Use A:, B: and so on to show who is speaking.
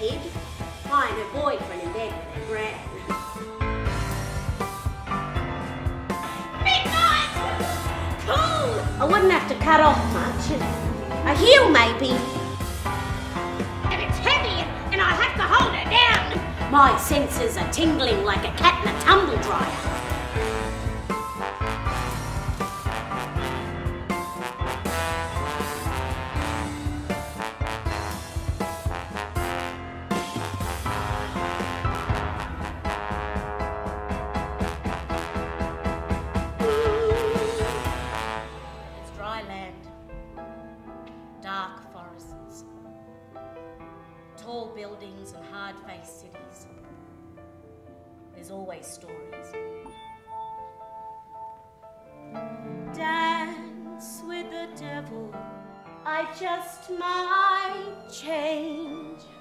A: kid. I and her boyfriend in bed with their gran. Midnight! Cool! I wouldn't have to cut off much. A heel, maybe. And it's heavy, and I have to hold it down. My senses are tingling like a cat in a tumble dryer. Dark forests, tall buildings and hard-faced cities. There's always stories. Dance with the devil, I just might change.